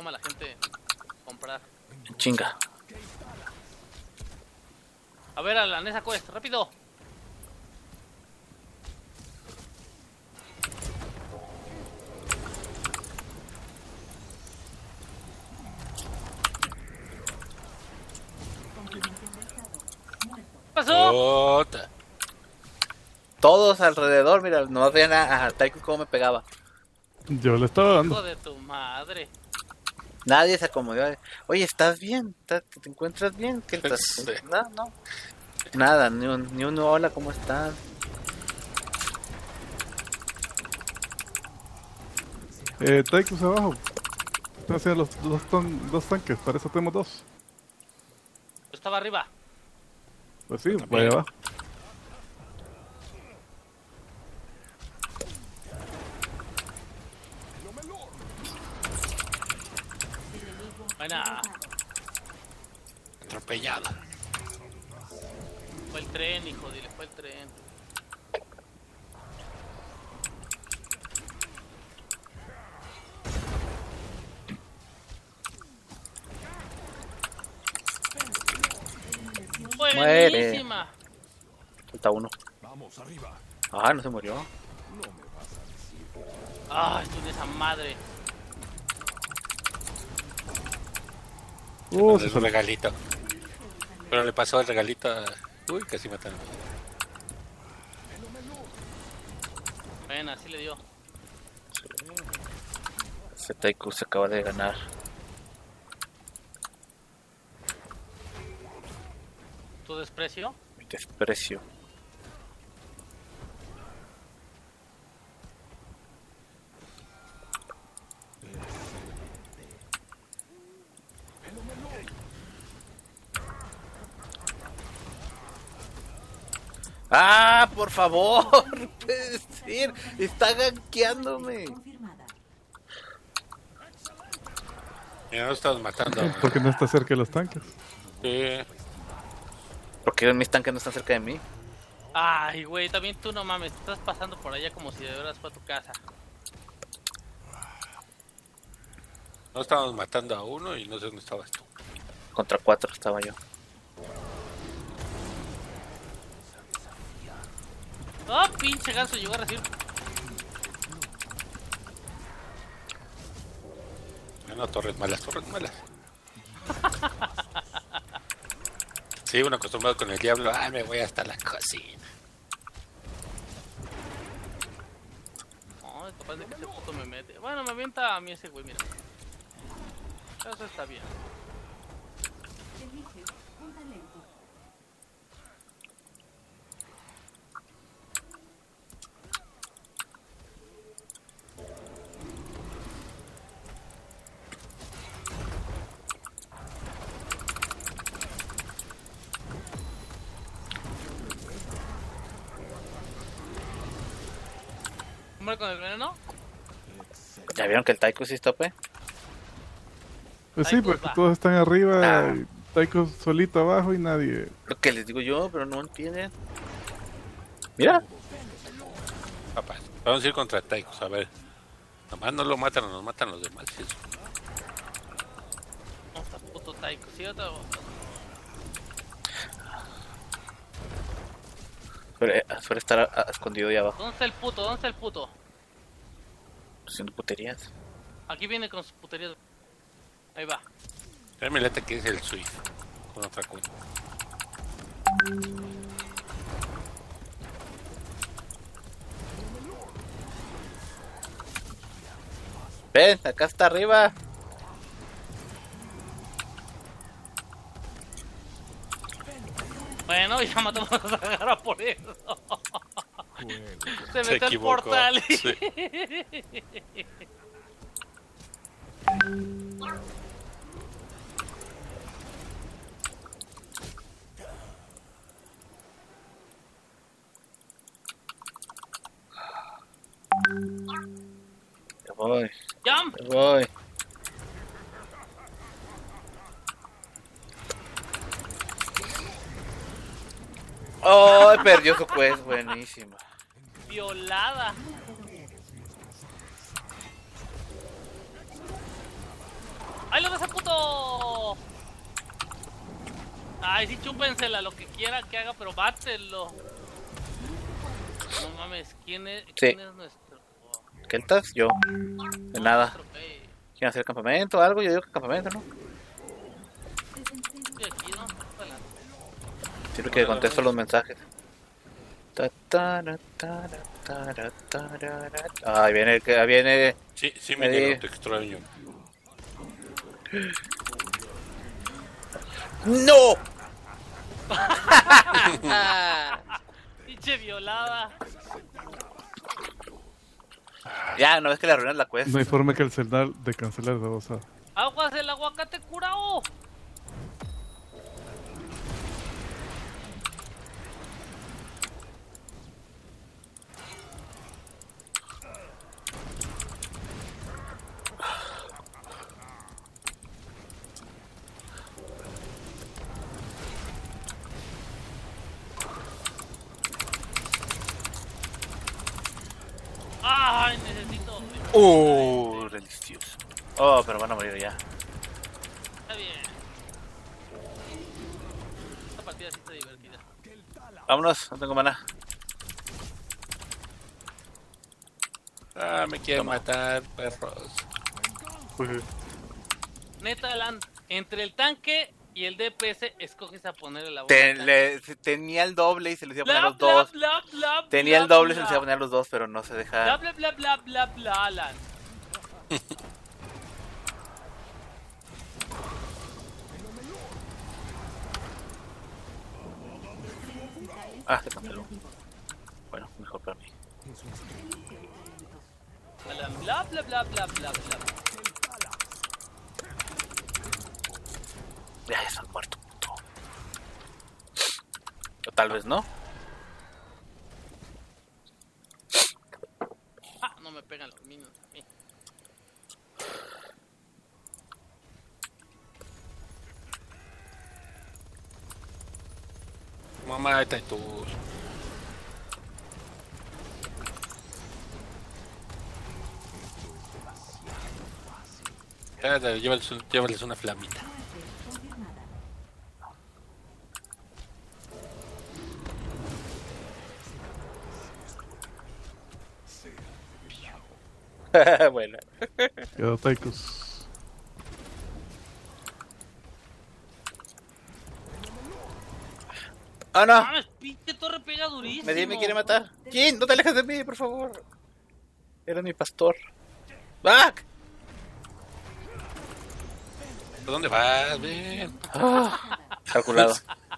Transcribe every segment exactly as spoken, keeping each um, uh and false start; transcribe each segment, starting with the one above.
a la gente comprar. Chinga. A ver, a la Nesa Quest, rápido. ¿Qué pasó? Ota. Todos alrededor, mira, no veían a, a Taiko cómo me pegaba. Yo le estaba dando. Hijo de tu madre. Nadie se acomodó. Oye, ¿estás bien? ¿Te, te encuentras bien? ¿Qué estás? Sí. No, no. Nada, ni un, ni un hola, ¿cómo están? Eh, Taikus abajo. Están haciendo los dos, ton- dos tanques, para eso tenemos dos. Yo estaba arriba. Pues sí, vaya abajo. Buena. Atropellado. Fue el tren, hijo, dile, fue el tren. Muere. Buenísima. Falta uno. Vamos, arriba. Ah, no se murió. Ay, tiene esa madre. Uh, Es se un salió. regalito. Pero le pasó el regalito a... Uy, casi mataron. Buena, sí le dio. Ese Taiko se acaba de ganar. ¿Tu desprecio? Mi desprecio. ¡Ah, por favor! Puede ser. Está gankeándome. Ya no estamos matando. Porque no está cerca de los tanques. Sí. Porque mis tanques no están cerca de mí. Ay, güey, también tú no mames, estás pasando por allá como si de verdad fuera tu casa. No estábamos matando a uno y no sé dónde estabas tú. Contra cuatro estaba yo. Oh, pinche ganso, llegó a recibir. No, no, torres malas, torres malas. Sí, uno acostumbrado con el diablo. Ah, me voy hasta la cocina. No, es capaz de que ese puto me mete. Bueno, me avienta a mí ese güey, mira. Eso está bien. ¿Hombre con el veneno? ¿Ya vieron que el Taiko sí está O P? Pues sí, Taikus porque va. todos están arriba, Ah. y Taiko solito abajo y nadie. Lo que les digo yo, pero no entienden. Mira. Papá, vamos a ir contra Taikos, a ver. Nomás no lo matan o nos matan los demás. Eso. No, está puto Taiko, sí, otro. Suele, suele estar a- a- escondido ahí abajo. ¿Dónde está el puto? ¿Dónde está el puto? Haciendo puterías. Aquí viene con sus puterías. Ahí va. Ya me late que es el Swift. Con otra cuenta. Ven, acá está arriba. Bueno, ya matamos a Zagara por eso. Se Se metió al equivocó, portal. sí. Ya voy, Jump. ya voy. ¡Oh! Perdió su quest, buenísima. Violada. ese puto! Ay, sí, chúpensela, lo que quiera que haga, pero bátelo. No mames, ¿quién es, Sí. ¿quién es nuestro? ¿Qué estás? Yo. De nada. ¿Quieren hacer campamento o algo? Yo digo que campamento, ¿no? Estoy aquí, ¿no? Adelante. Siempre que contesto los mensajes. Ta, tara, tara, tara, tara. Ahí viene, el que- ahí viene. Sí, sí, Me me di- negro, te extraño. ¡No! Pinche violada. Ya, no ves que le arruinas la quest. No hay forma que el celular de cancelar de voz. Aguas, el aguacate curao. Ay, necesito. Uh, delicioso. Oh, pero van a morir ya. Está bien. Esta partida sí está divertida. Vámonos, no tengo mana. Ah, me quieren matar, perros. Neta, Alan, entre el tanque y el D P S, escoges a poner el agua. Ten- le- tenía el doble y se los iba a poner a Bla, los bla, dos. bla, bla, Tenía bla, el doble y se bla. los iba a poner a los dos, pero no se Bla, deja. bla, bla, bla, bla, bla, Alan. Ah, se canceló. Bueno, mejor para mí. Alan, bla, bla, bla, bla, bla, bla. Ya, ya son muertos, puto. O tal vez no. Ah, no me pegan los minions a mí. Mamá, está tú. Ya, dale, llévales, un- llévales una flamita. Bueno. Quedó Tychus. Ah, no. Mames, pinche torre pega durísimo. Me, me quiere matar. Jin, no te alejes de mí, por favor. Era mi pastor. ¡Back! ¿Por dónde vas? Ven. Ah, calculado.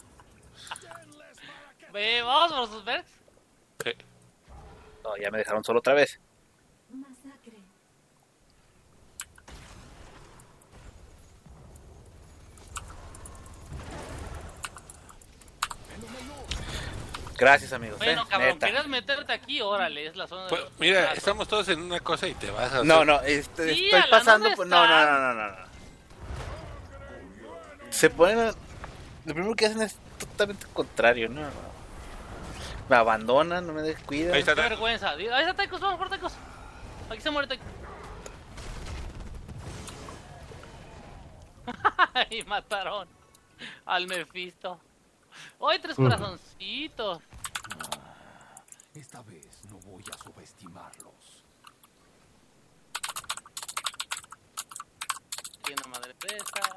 Ve, vamos por sus vergs. Sí. No, ya me dejaron solo otra vez. Masacre. Gracias, amigos. Bueno, eh, cabrón, neta. querías meterte aquí, órale, es la zona Pues, de los... mira, Ah, estamos todos en una cosa y te vas a... No, hacer- no, este, Sí, estoy Alan, pasando ¿dónde por... No, no, estás? no, no, no, no. Se ponen... a- Lo primero que hacen es totalmente contrario, ¿no? Me abandonan, no me descuidan. Ahí está. Qué vergüenza. Ahí está Taikos, vamos por Taikos. Aquí se muere Taikos. Y mataron al Mephisto. ¡Ay, tres Uf. corazoncitos! Esta vez no voy a subestimarlos. Tiene madre presa.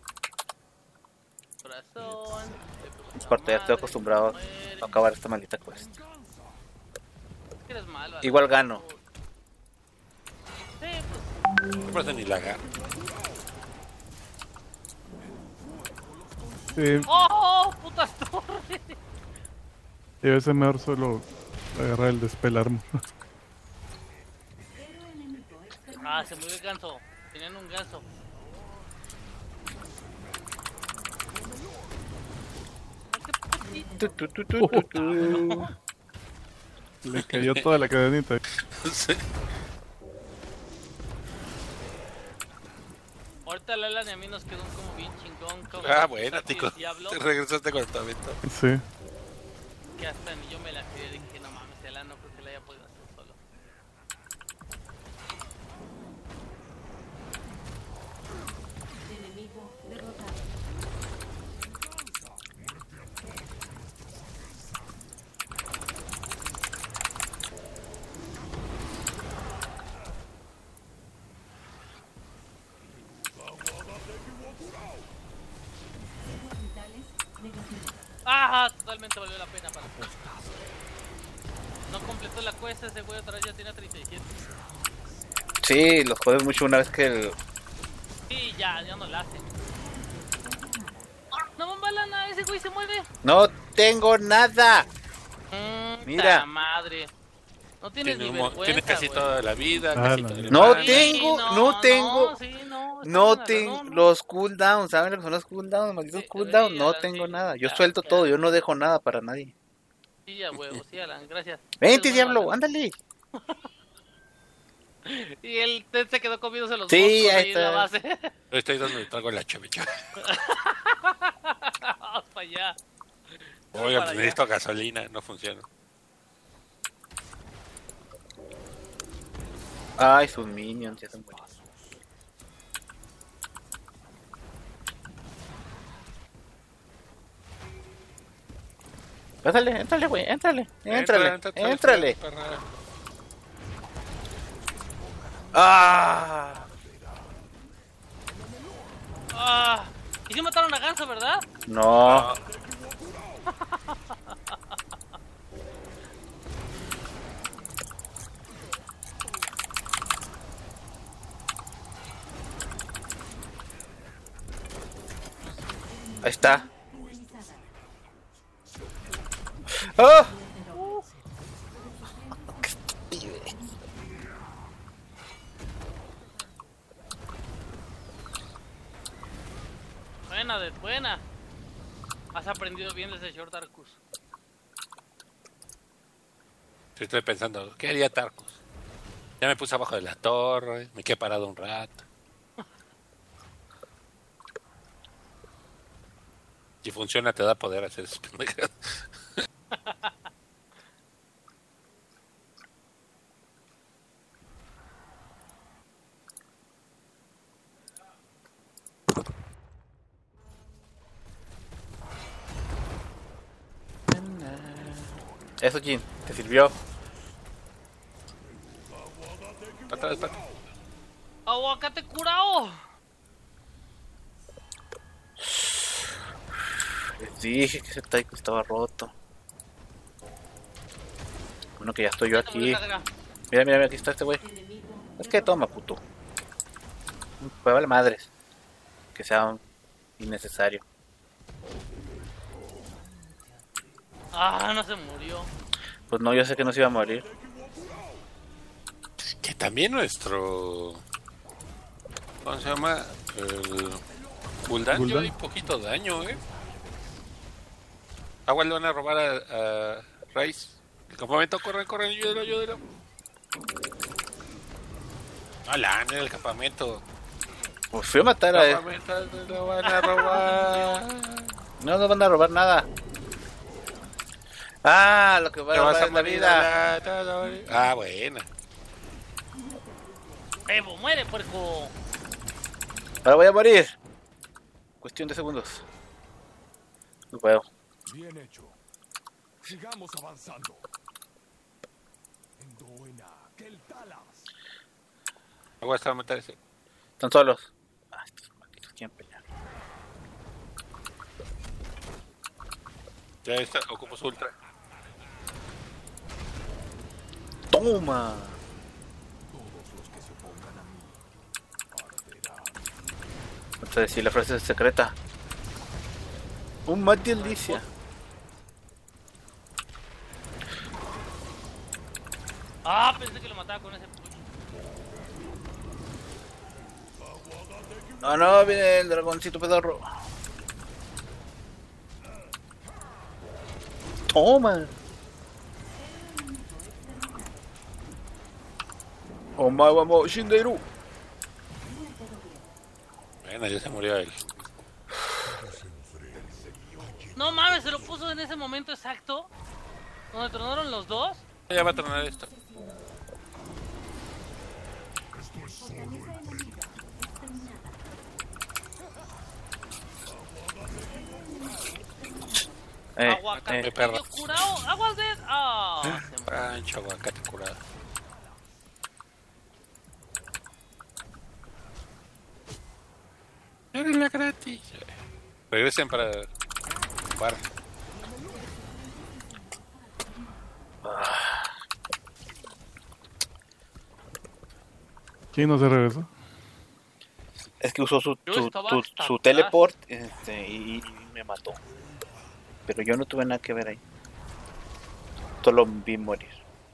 Corazón. No importa, ya estoy acostumbrado a acabar esta maldita quest. Que eres malo. Igual gano. Sí, pues. No pasa ni la gana. Eh, ¡Oh, putas torres! y a veces mejor solo agarrar el despelarmo. Héroe enemigo exterminado. Ah, se murió el ganso. Tenían un ganso. Ay, qué putito. Tu, tu, tu, tu, tu, tu. Le cayó toda la cadenita. Sí. Ahorita Lalan y a mí nos quedó un como bien chingón. Como Ah, con bueno, Saco y tico. el Diablo, Te regresaste con el tabito. Sí. que hasta ni yo me la creí. Dije, no mames, Alan no creo que la haya podido hacer solo. vitales negativos. Ah, totalmente valió la pena para mí. No completó la cuesta, ese güey otra vez ya tiene treinta y siete. Sí, los jodes mucho una vez que el... Sí, ya, ya no la hace. No me balana, ese güey se mueve. ¡No tengo nada! Mm, Mira. ta madre. No tienes Tiene, ni un mo- vergüenza, tiene casi güey. toda la vida, Ah, casi la todo el No daño. tengo, no tengo. No, sí, no, está No bien, tengo Alan, no, los cooldowns, ¿saben lo que son los cooldowns? Malditos Sí, cooldowns, sí, no Alan, tengo sí, nada. Yo ya, suelto ya. todo, yo no dejo nada para nadie. Sí, a huevo, sí, Alan, gracias. Vente, Eres diablo, bueno, Alan. ándale. Y él te- se quedó comiéndose los Sí, monstruos ahí ahí en la está. base. Yo estoy donde traigo la chavicha. Vamos para allá. Oiga, para pues allá. necesito gasolina, no funciona. Ay, sus minions, ya se murieron. Pásale, éntrale, güey, éntrale, éntrale, Entra, entra, éntrale. perra. Ah, Ah, y sí mataron a Ganso, ¿verdad? no. Ahí está. ¡Ah! Buena, de buena. Has aprendido bien desde Short Arcus. Sí, estoy pensando, ¿qué haría Tarkus? Ya me puse abajo de la torre, me quedé parado un rato. Si funciona, te da poder hacer esas pendejadas. Eso, Jin, te sirvió. Para atrás, para atrás. ¡Aguacate curao! Les dije que ese Taiko estaba roto. Bueno, que ya estoy yo aquí. Mira, mira, mira, aquí está este güey. Es que toma, puto. Pues vale madres. Que sea un innecesario. Ah, no se murió. Pues no, yo sé que no se iba a morir. Que también nuestro... ¿Cómo se llama? El... Gul'dan Gul'dan. dio ahí poquito daño, ¿eh? Agua le van a robar a, a Rice. El campamento, corre, corre, ayúdelo, ayúdelo. Alan, en el campamento. Pues fui a matar a El él. campamento lo van a robar. No nos van a robar nada. Ah, lo que va a Te vas robar a es la morir, vida. Alan. Ah, buena. Evo, muere, puerco. Ahora voy a morir. Cuestión de segundos. No puedo. Bien hecho. Sigamos avanzando. Endoena, Keltalas. Agua está a matar ese. Están solos. Ah, estos malditos quieren pelear. Ya está, ocupo su ultra. Toma. Todos los que se opongan a mí arderán. No te decir la frase secreta. Un más delicia. Ah, pensé que lo mataba con ese push. No, no, viene el dragoncito pedorro. Toma. Omae wa mo shindeiru. Bueno, ya se murió él. No mames, se lo puso en ese momento exacto. Donde tronaron los dos. Ya va a tronar esto. Eh, Aguacate, eh. perro. medio curao. Aguas de. Ah, se murió. Pancho, aguacate curado. ¡Eres la cara! Sí, regresen para jugar. ¿Quién no se regresó? Es que usó su, Yo su, estaba su- hasta su atrás. teleport este, y, y me mató. Pero yo no tuve nada que ver ahí. Solo vi morir.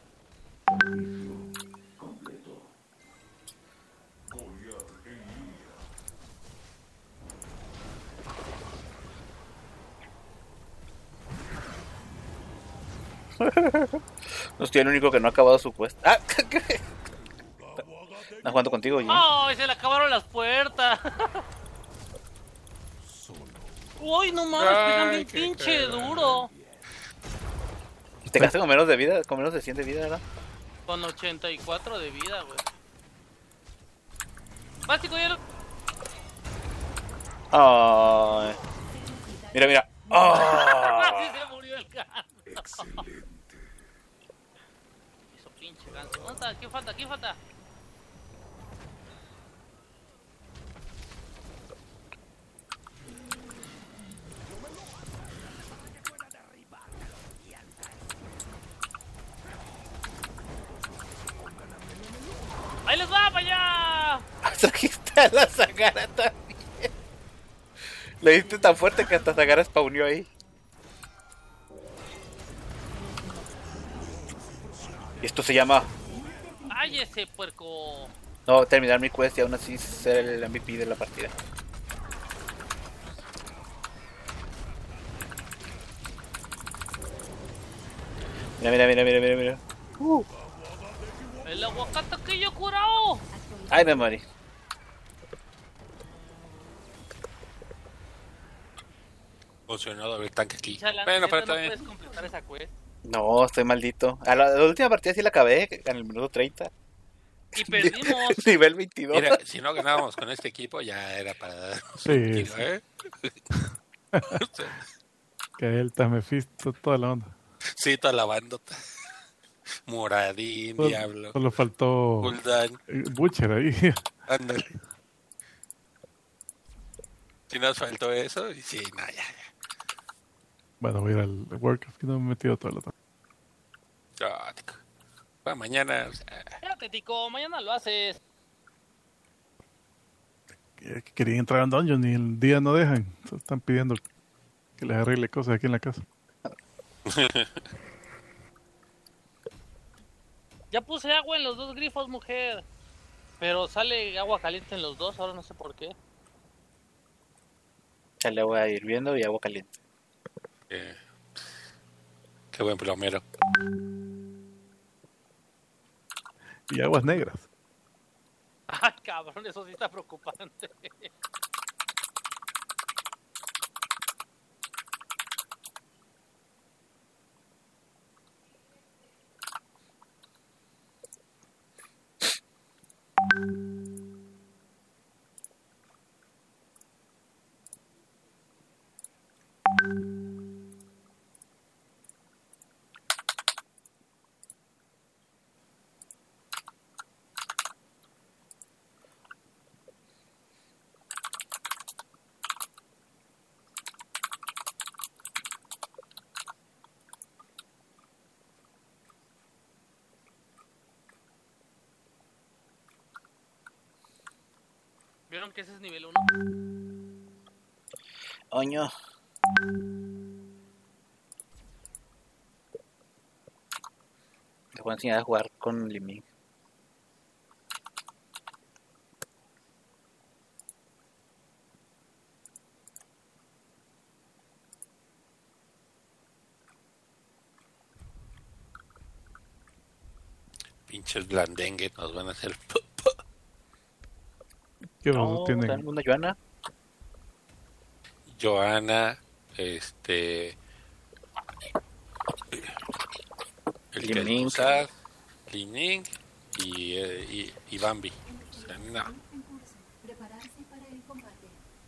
No estoy el único que no ha acabado su quest. ¡Ah! ¿Estás jugando contigo, Jim? ¡Ay, se le acabaron las puertas! ¡Uy, no mames! Pegan Ay, bien qué pinche cagada. duro. Te quedaste con menos de vida, con menos de cien de vida, ¿verdad? Con ochenta y cuatro de vida, güey. Básico, ya lo... Ay. Mira, mira. Ah. Sí se murió el ganso. Excelente. Eso pinche ganso. ¿Dónde está? ¿Quién falta? ¿Quién falta? ¡Ahí les va, para allá! Trajiste a la Zagara también. Le diste tan fuerte que hasta Zagara spawneó ahí. Y esto se llama... ¡Ay, ese puerco! No, terminar mi quest y aún así ser el M V P de la partida. Mira, mira, mira, mira, mira, mira. Uh. ¡El aguacate que yo he curado! Ay, me morí. Funcionó el tanque aquí. Chala, Bueno, neta, pero no también. puedes completar esa quest. No, estoy maldito. A la, la última partida sí la acabé en el minuto treinta. Y perdimos. Nivel veintidós. Mira, si no ganábamos con este equipo, ya era para dar Sí, un tiro, sí. ¿eh? Que él te Mephisto, toda la onda. Sí, toda la bandota. Moradín, Solo, Diablo, solo faltó Gul'dan, eh, Butcher ahí. ándale. Si nos faltó eso, y sí, no, ya, ya. Bueno, voy a ir al Warcraft, que no me he metido toda la tarde. Ya, tico. Para mañana, o sea, Espérate, tico, mañana lo haces. Que, que querían entrar a un dungeon y el día no dejan. Solo están pidiendo que les arregle cosas aquí en la casa. Ya puse agua en los dos grifos, mujer. Pero sale agua caliente en los dos, ahora no sé por qué. Chale agua hirviendo y agua caliente. eh, qué buen plomero. Y aguas negras. Ay, cabrón, eso sí está preocupante. ¿Vieron que ese es nivel uno? Oño. Te voy a enseñar a jugar con Liming. Pinches blandengue nos van a hacer. ¿Qué No, no, tienen? ¿tenemos una Joana? Joana, este. El que Liming. usar, Liming y, eh, y, y Bambi. O sea, no. En curso. Prepararse para el combate.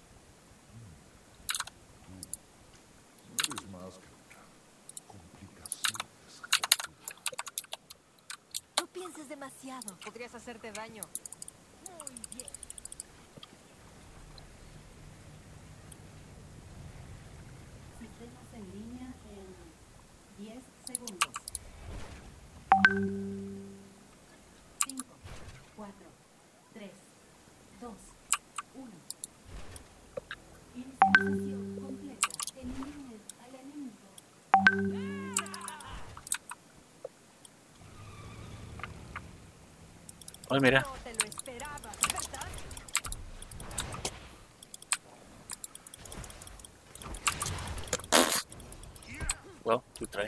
No eres más que una complicación de No pienses demasiado. Podrías hacerte daño. Muy bien. Misión completa. Eliminen al enemigo. Ay, mira. No te lo esperabas, ¿verdad? Well, tú trae.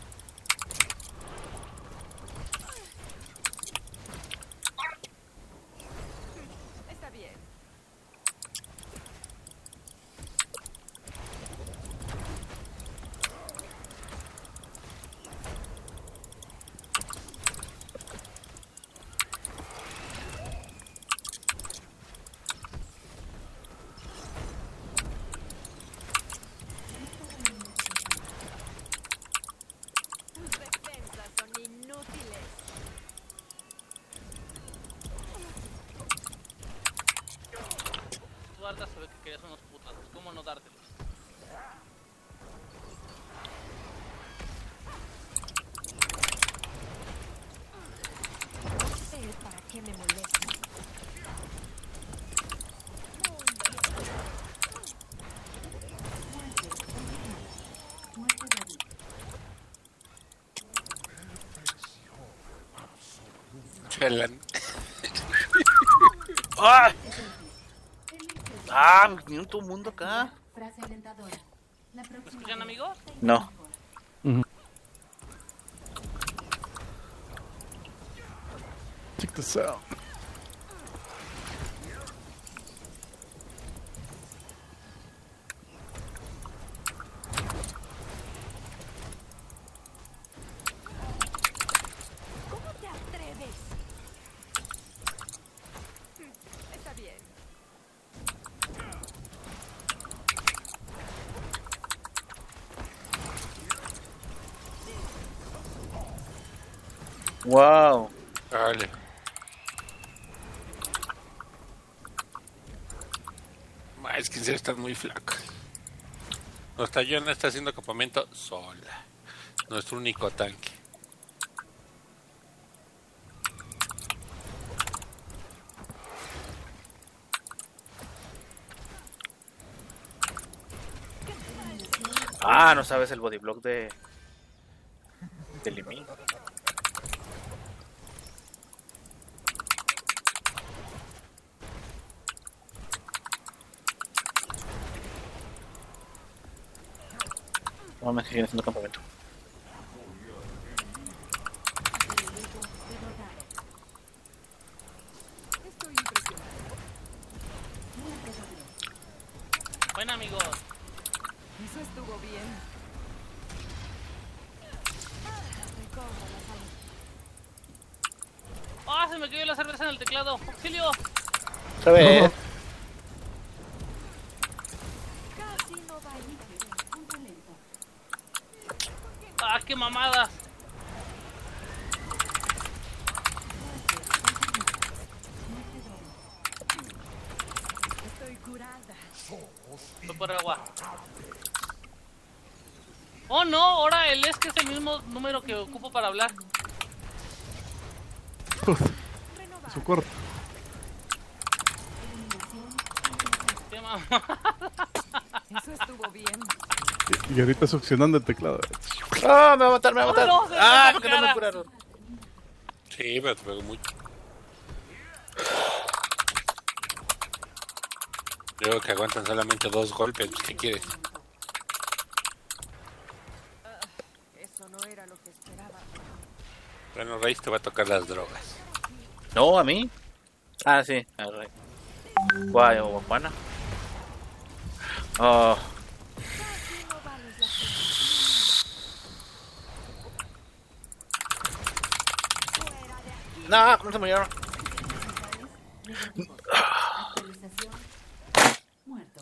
Está bien. Tus defensas son inútiles. Tú, Arda, se ve que querías unos putazos. ¿Cómo no dártelos? No sé para qué me molesta. Muerte débil. Chelan. ¡Ah! ¡Ah! Me viene todo el mundo acá. Frase alentadora. La ¿Me próxima escuchan, vez, amigos? tenga No. mejor. Check this out. ¿Cómo te atreves? Está bien. ¡Wow! Vale. Ma, es que en serio están muy flacos. Nuestra Yona está haciendo campamento sola. Nuestro único tanque. Ah, no sabes el bodyblock de... de Limi. No me siguen haciendo campamento. Estoy impresionado. Bueno, amigos. Eso estuvo bien. Recobra la salud. ¡Ah! Se me cayó la cerveza en el teclado. ¡Auxilio! ¿Sabes? Casi no va a ir. Punto lento. ¡Ah, qué mamadas! Estoy curada. Fue por agua. Oh no, ahora el es que es el mismo número que ocupo para hablar. Renovar. Su corto. Qué mamá. Eso estuvo bien. Y, y ahorita succionando el teclado. ¡Ah! Me va a matar, me va a matar. ¡Oh, no! Se me ¡Ah! cayó Porque la no me cara. curaron. Sí, pero te pegó mucho. Creo que aguantan solamente dos golpes. ¿Qué quieres? Eso no era lo que esperaba. Bueno, Rey, te va a tocar las drogas. No, a mí. Ah, sí. A ver. Guay, o Juana. Oh. Casi no vales la pena. Fuera de aquí. No, ¿cómo se murieron? Actualización. Muerto.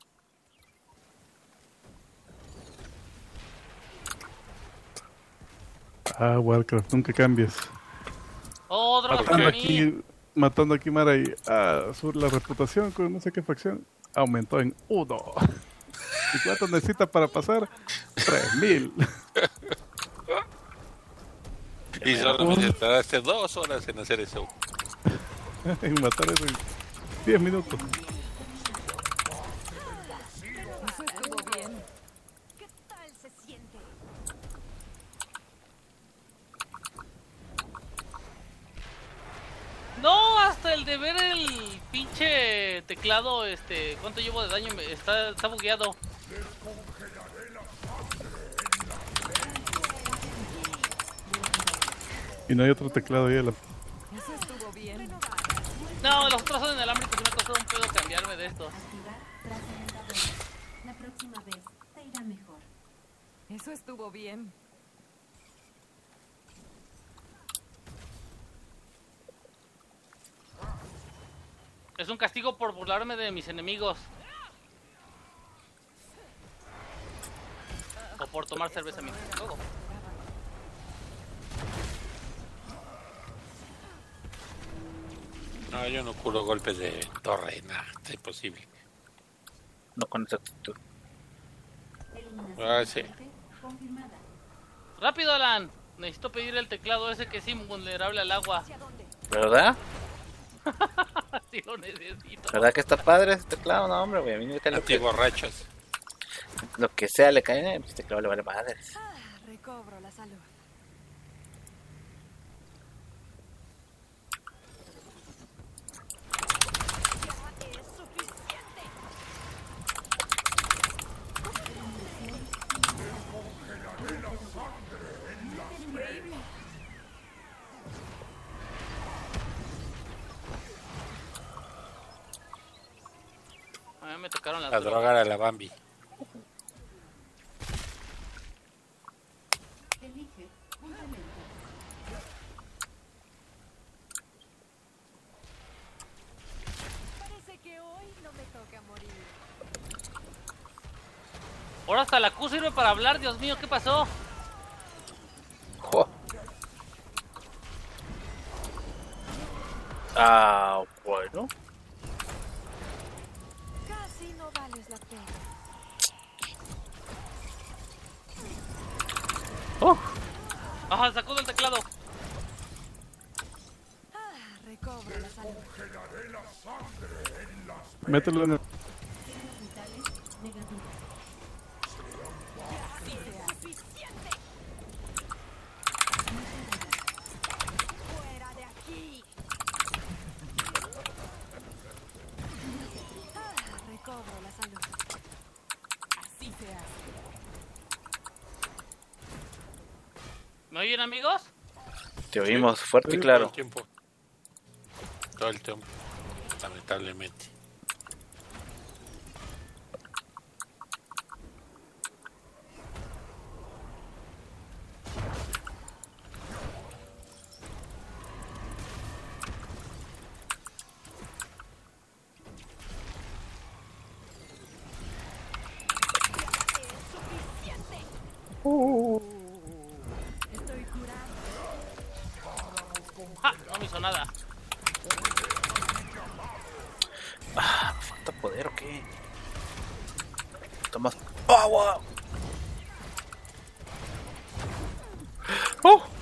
Ah, Warcraft, nunca cambies. Oh, droga Matando para mí. aquí, matando aquí Mara y ah, su, la reputación con no sé qué facción aumentó en uno. ¿Y cuánto necesita para pasar? Tres mil. Y solamente tardaste dos horas en hacer eso. En matar eso en diez minutos. el de ver el pinche teclado, este, cuánto llevo de daño, me- está, está bugueado. Y no hay otro teclado ahí. a la- Eso estuvo bien. No, los otros son inalámbricos y me ha costado un pedo cambiarme de estos. Activar trascendentadora. La próxima vez te irá mejor. Eso estuvo bien. Es un castigo por burlarme de mis enemigos. O por tomar cerveza mientras juego. No, yo no curo golpes de torre, nada, es imposible. No con esa actitud. Eliminación Ah, sí. fuerte confirmada. Rápido, Alan. Necesito pedir el teclado ese que es invulnerable al agua. ¿Verdad? Sí lo necesito. ¿Verdad que está padre ese teclado? No, hombre, güey. A mí me gusta lo que, Antiborrachos. lo que sea le cae. Este teclado le vale madres. Ah, recobro la salud. Ya es suficiente. A mí me tocaron las A drogas. drogar a la Bambi. Elige un talento. Parece que hoy no me toca morir. Ahora hasta la Q sirve para hablar, Dios mío, ¿qué pasó? Jo. Ah, bueno. Casi no vales la pena. Oh, Ajá, sacó del teclado. Ah, recobro la salud. Mételo en el... Vitales negativos. ¡Suficiente! ¡Fuera de aquí! Ah, recobro la salud. Así se hace. ¿Me oyen, amigos? te oímos fuerte y Todo claro. el tiempo. Todo el tiempo. Lamentablemente. Estoy curado. ¡Ja! No me hizo nada. Ah, ¿me falta poder o qué? Tomas power. Oh.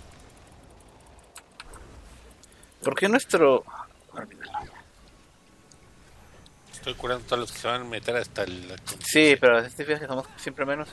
¿Por qué nuestro... Olvídalo. Estoy curando todos los que se van a meter hasta el... Sí, pero este fijas que somos siempre menos.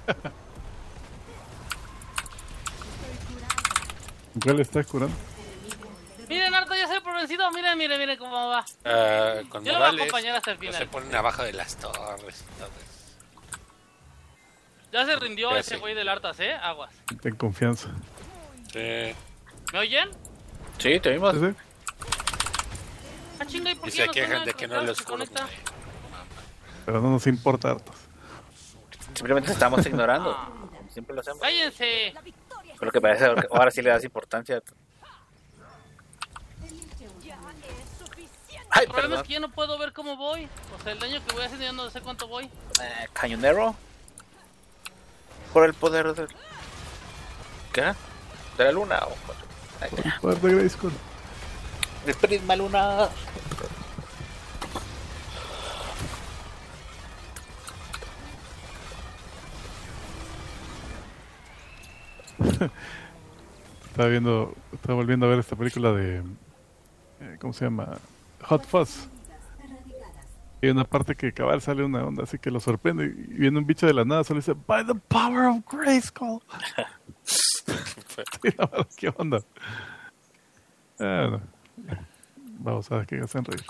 ¿Cuál está curando? Miren, harto, ya se por vencido. Miren, miren, miren cómo va. Ah, con Yo lo voy a Morales, acompañar hasta el no final. se ponen abajo de las torres y todo eso. Ya se rindió Ya ese sé. güey del Artas, ¿eh? Aguas. Ten confianza. Sí. ¿Me oyen? Sí, te oímos. ¿Sí, sí? Ah, chinga, ¿y por Y qué se no quejan suena de que no cada los se curo. conecta? Pero no nos importa hartos. Simplemente te estamos ignorando. Ah. Siempre lo hacemos. ¡Cállense! Pero que parece que ahora sí le das importancia. Ya es suficiente. Ay, El problema perdón. es que yo no puedo ver cómo voy. O sea, el daño que voy haciendo ya no sé cuánto voy. Eh, cañonero. Por el poder del... ¿Qué? ¿De la luna? O... Ay, ya. Poder de Grayskull. El prisma luna. Estaba viendo, estaba volviendo a ver esta película de, eh, ¿cómo se llama? Hot Fuzz. Y hay una parte que cabal sale una onda así que lo sorprende y viene un bicho de la nada, solo dice By the power of Grayskull. Sí, la verdad, ¿qué onda? Ah, no. babosadas que hacen reír.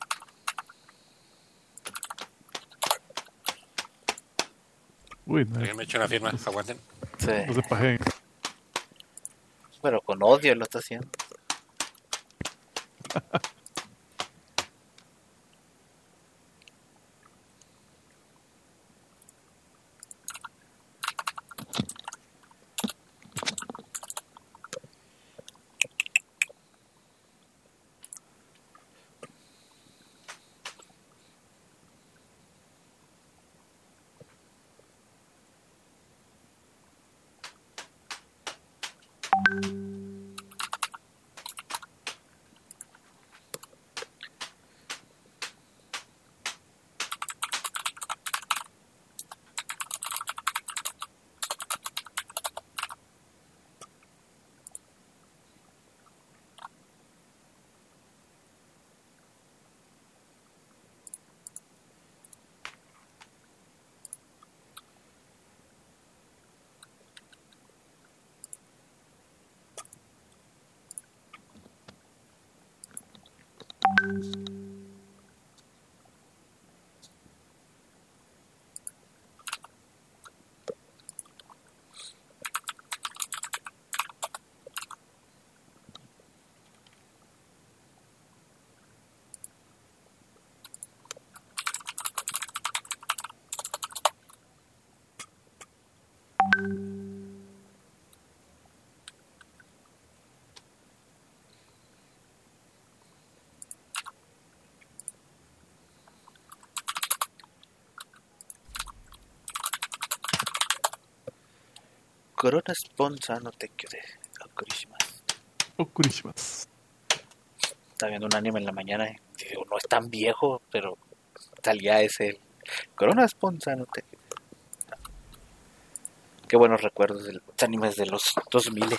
Uy, no, Alguien me echa una firma, aguanten. Sí. no se pajeen. Pero con odio lo está haciendo. Corona Sponsa no te quede. Okurishimasu. Estaba viendo un anime en la mañana y digo, no es tan viejo, pero salía ese. Corona Sponsa no te quede. Qué buenos recuerdos de los animes de los dos mil.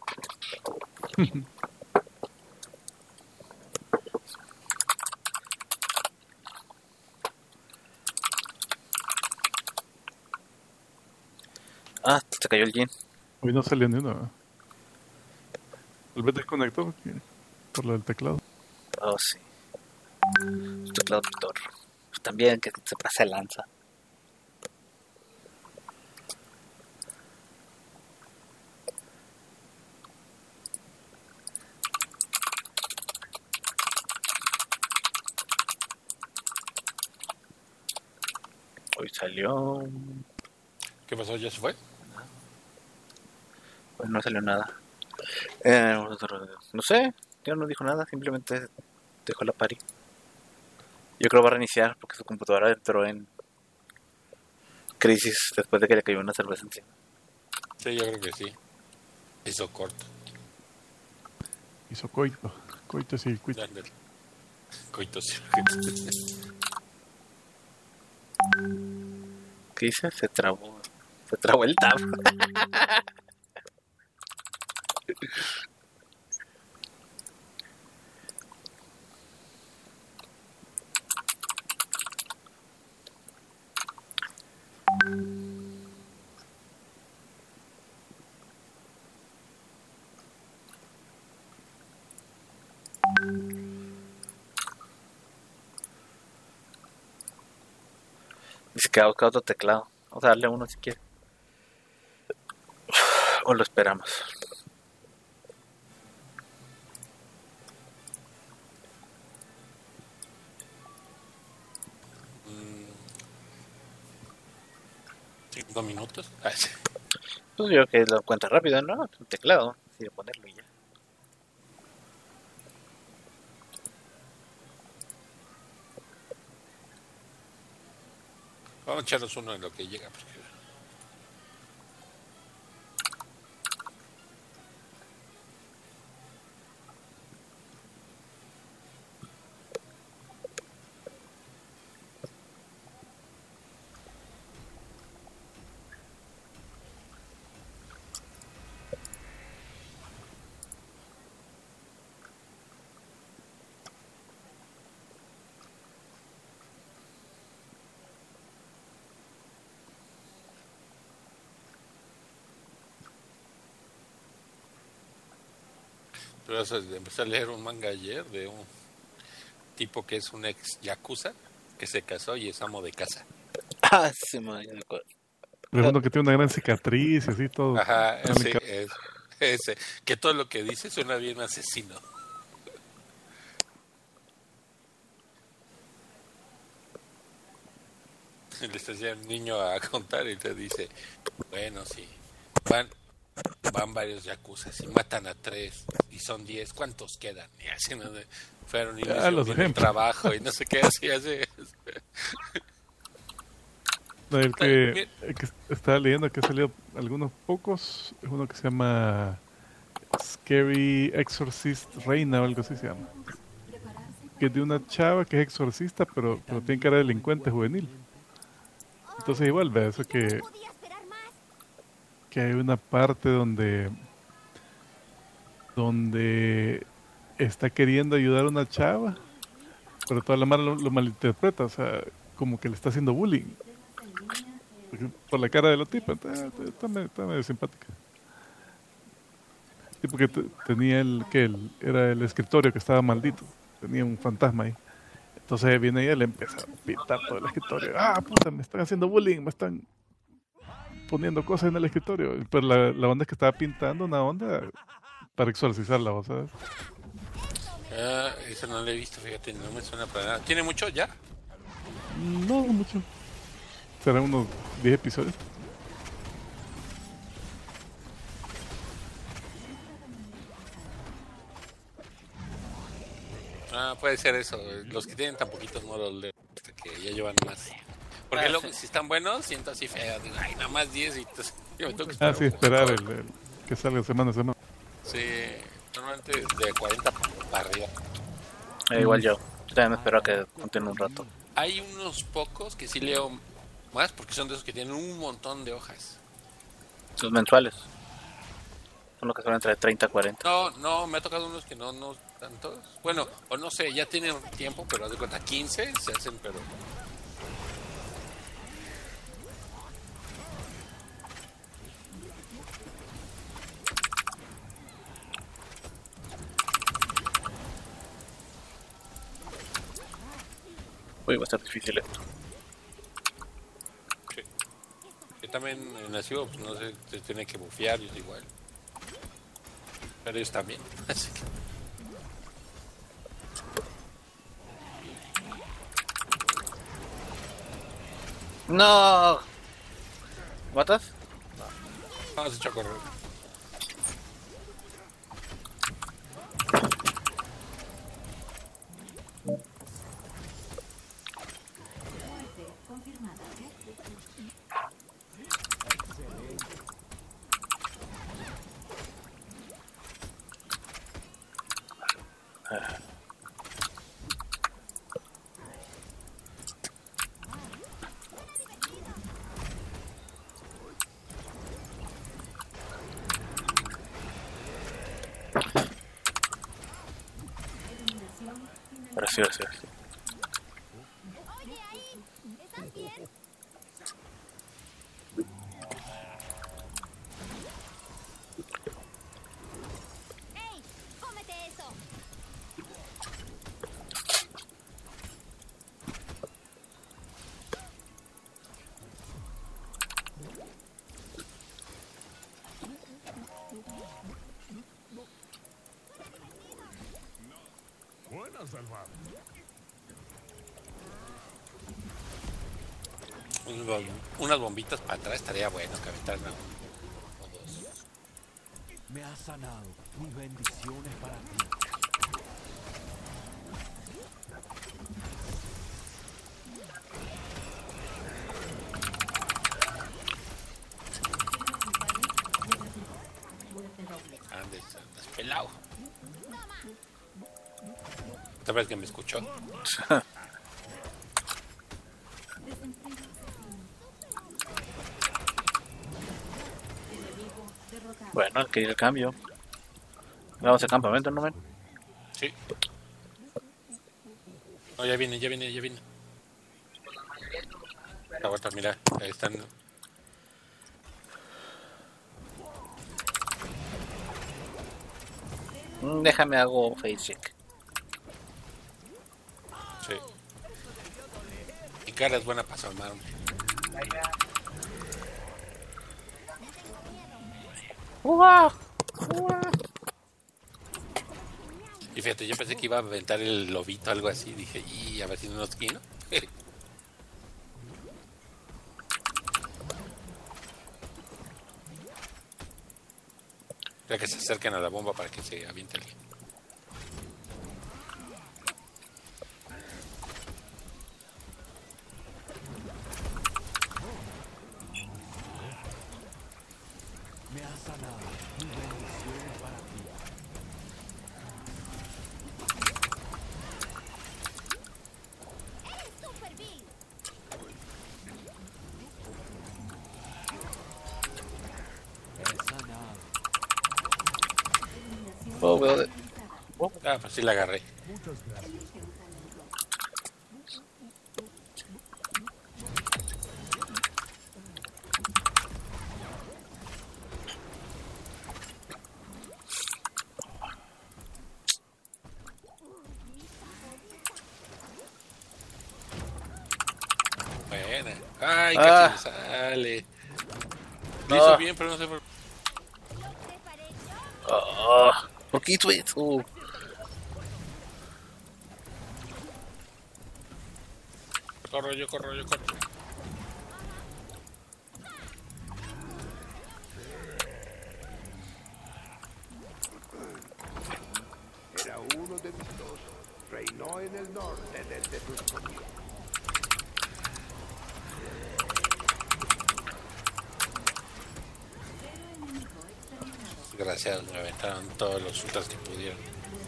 Ah, se cayó el Jin. Hoy no salió ni uno. El B desconectó porque- por lo del teclado. Oh, sí. Su teclado Thor. Pues también que se pase de lanza. Hoy salió. ¿Qué pasó? ¿Ya se fue? Pues no salió nada. Eh, no sé, ya no dijo nada, simplemente dejó la party. Yo creo que va a reiniciar porque su computadora entró en crisis después de que le cayó una cerveza encima. Sí, yo creo que sí. Hizo corto. Hizo coito. Coito circuito. Ándale. Coito sí. ¿Qué dice? Se trabó. Se trabó el tab. Dice que busca otro teclado. Vamos a darle uno si quiere. O lo esperamos. Cinco minutos. Ah, sí. Pues yo creo que lo encuentra rápido, ¿no? Un teclado. Así de ponerlo y ya. Vamos a echarnos uno en lo que llega. Porque... Pero vas a empezar a leer un manga ayer de un tipo que es un ex yakuza que se casó y es amo de casa. Ah, sí, man, ya me acuerdo. Pero uno que tiene una gran cicatriz y así todo. Ajá, mal ese, enca- es, ese, que todo lo que dice suena bien asesino. Le estás ya un niño a contar y te dice, bueno, sí, van, van varios yakuzas y matan a tres y son diez, ¿cuántos quedan? Y así, ¿no? De- fueron y no Ya, hicieron los bien el ejemplos. trabajo y no sé qué, así, así. No, el Está que, bien. el que estaba leyendo que ha salido algunos pocos, es uno que se llama Scary Exorcist Reina o algo así se llama. Que es de una chava que es exorcista, pero, pero tiene cara de delincuente juvenil. Entonces igual, ve eso que, podía esperar más. que hay una parte donde donde está queriendo ayudar a una chava, pero toda la mara lo, lo malinterpreta, o sea, como que le está haciendo bullying. Porque por la cara de la tipa, está, está- está medio, está medio simpática. Sí, porque te- tenía el que el, era el escritorio que estaba maldito, tenía un fantasma ahí. Entonces viene ella y le empieza a pintar todo el escritorio. Ah, puta, me están haciendo bullying, me están poniendo cosas en el escritorio. Pero la, la onda es que estaba pintando una onda para exorcizarla, ¿vos sabes? Ah, eso no lo he visto, fíjate, no me suena para nada. ¿Tiene mucho ya? No mucho. Serán unos diez episodios. Ah, puede ser eso. Los que tienen tan poquitos no los leo hasta que ya llevan más. Porque Ah, luego, sí. si están buenos, siento así feo. Digo, ay, nada más diez y entonces yo me tengo que Ah, esperar sí, un esperar poco. el, el que salga semana a semana. Sí, normalmente de cuarenta para arriba. Eh, igual yo. Yo también me espero a que continúe un rato. Hay unos pocos que sí leo más porque son de esos que tienen un montón de hojas. Los mensuales. Son los que son entre treinta y cuarenta. No, no, me ha tocado unos que no, no tantos. Bueno, o no sé, ya tienen tiempo, pero haz de cuenta, quince se hacen, pero... Uy, va a estar difícil esto. Sí. Yo también en Nasivo, pues no sé, se tiene que bufear, yo igual. Pero ellos también, así que... ¡No! ¿Matas? Vamos a echar a correr. Confirmada. Ahora sí, ahora sí. ahora sí. Oye, ahí. ¿Estás bien? ¡Ey! ¡Cómete eso! Unos bom- Unas bombitas para atrás estaría bueno que aventaran a uno o dos. Me has sanado. Mis bendiciones para ti. Andes, andes pelado. ¿Te parece que me escuchó? Bueno, hay que ir al cambio. Vamos al campamento, ¿no, men? Sí. No, ya viene, ya viene, ya viene. Aguanta, mira, ahí están. Mm, Déjame hago face check. cara es buena para su arma, hombre. Y fíjate, yo pensé que iba a aventar el lobito o algo así. Dije, y a ver si no nos quino. Creo que se acerquen a la bomba para que se aviente alguien. Me ha sanado. Mi bendición para ti. He sanado. Oh, veo de- Ah, pues sí la agarré. Muchas gracias. Buena. Ay, Ah. casi me sale. Lo No. hizo bien, pero no sé por Ah, poquito eso. Corro yo, corro yo, corro. Era uno de mis dos. Reinó en el norte desde sus comienzos. Desgraciados, me aventaron todos los ultras que pudieron.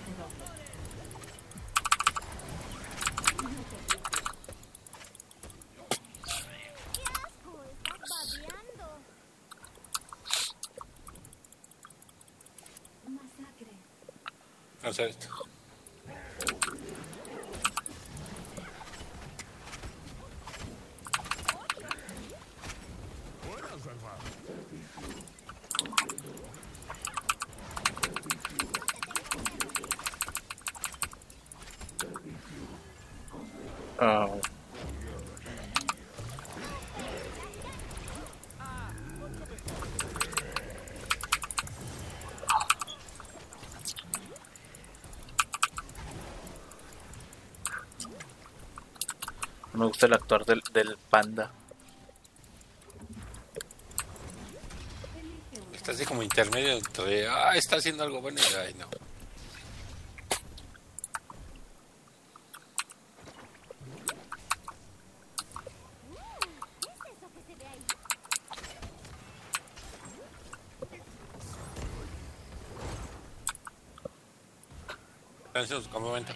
Masacre. Vamos a hacer esto. Ah, no me gusta el actor del, del panda. Está así como intermedio entre, ah, está haciendo algo bueno y, ay, no. Entonces, un momento.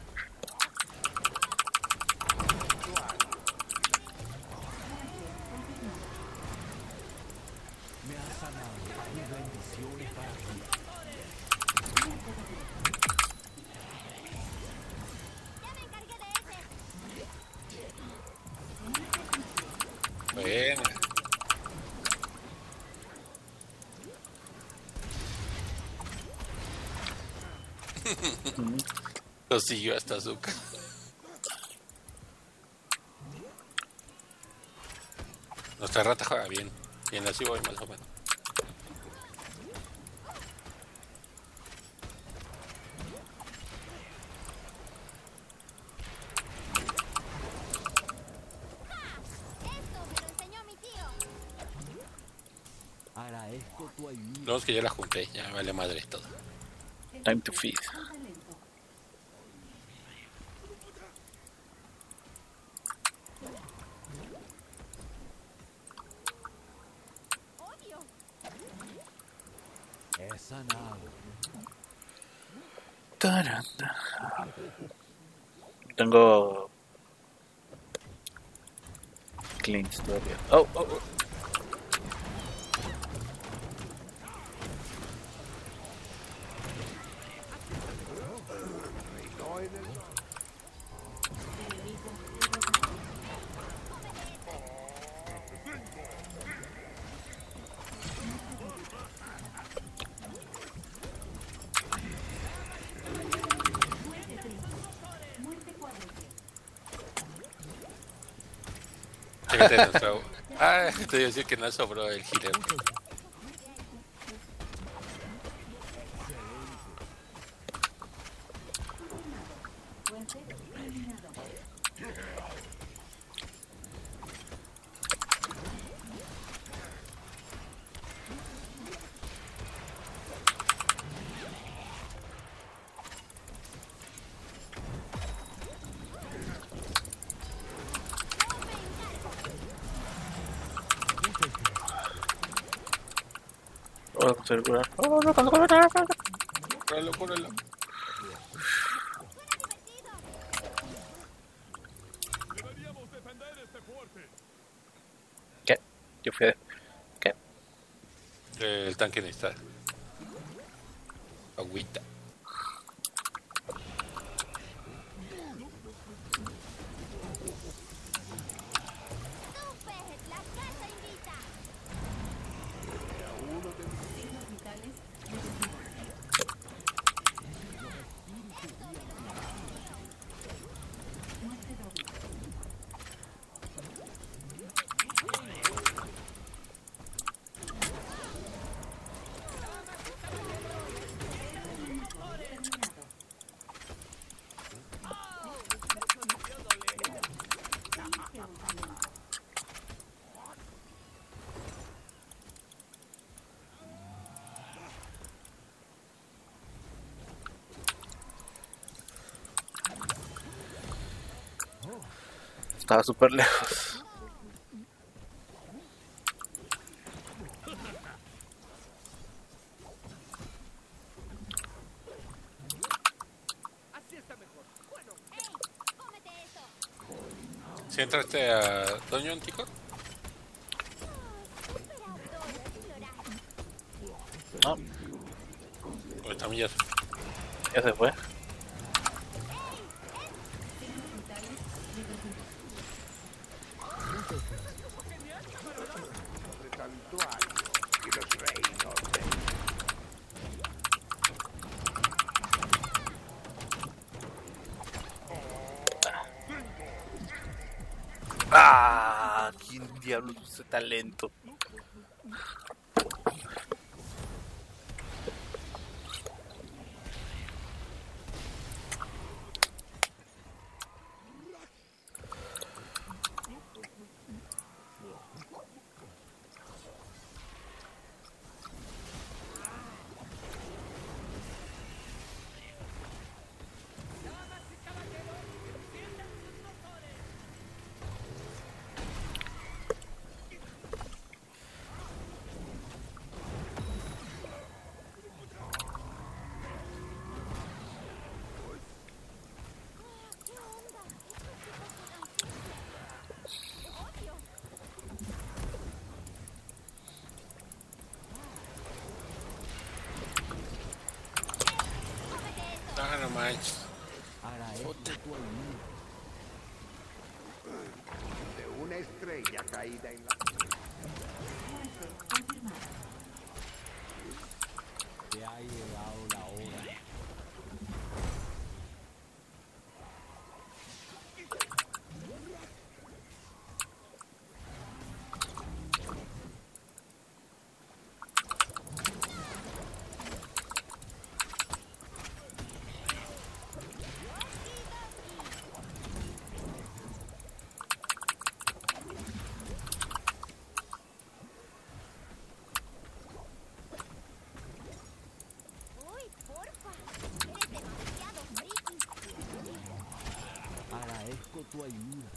Me ha sanado. Mi bendición para ti. Buena. Lo siguió hasta azúcar. Nuestra rata juega bien. Y en así voy más o menos. Agradezco tu ayuda. Luego es que ya la junté, ya me vale madre todo. Time to feed. He sanado. Taranda. Tengo cleans todavía. Oh, oh, oh. Reinó en el norte. Fíjate nuestro... Ah, te iba a decir que no sobró el healer. Oh, conseguir curar. Oh, no, no, no, no, no. Cúralo, cúralo. ¿Qué? Yo fui de... ¿Qué? Eh, el tanque necesita agüita. Estaba súper lejos. ¿Si entraste a Doño Antico? No, Pues también ya se- ya se fue. El santuario y los reinos de... ¡Ah! ¿Quién diablos usa talento? Ah, no manches. de una estrella caída en la... Te ha llegado la hora. Agradezco tu ayuda.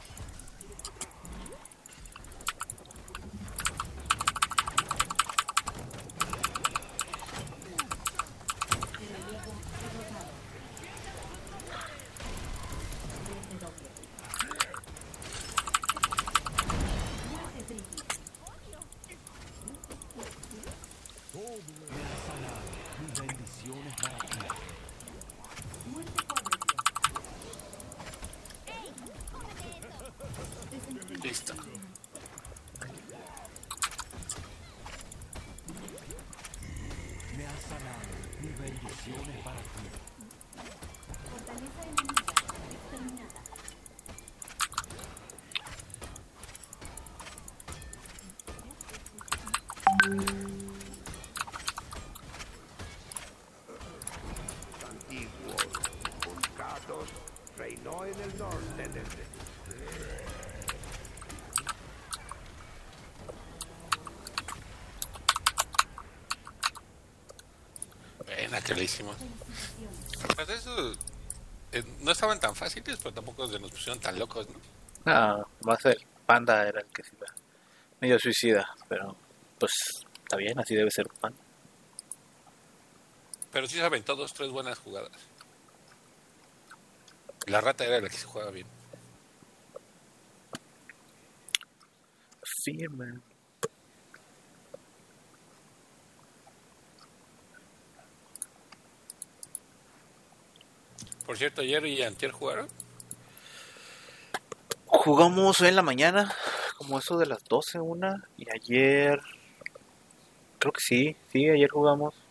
Me has sanado. Mis bendiciones para ti. Listo. Me has sanado. Mis bendiciones para ti. Fortaleza enemiga exterminada. Antiguos Vulcatos reinó en el norte desde Buena que le hicimos. Pues eso, eh, no estaban tan fáciles, pero tampoco se nos pusieron tan locos, ¿no? No, más el panda era el que se iba medio suicida, pero pues está bien, así debe ser un panda. Pero sí se aventó dos, tres buenas jugadas. La rata era la que se jugaba bien. Firme. Por cierto, ayer y antier jugaron. Jugamos hoy en la mañana, como eso de las doce, una, y ayer, creo que sí, sí, ayer jugamos.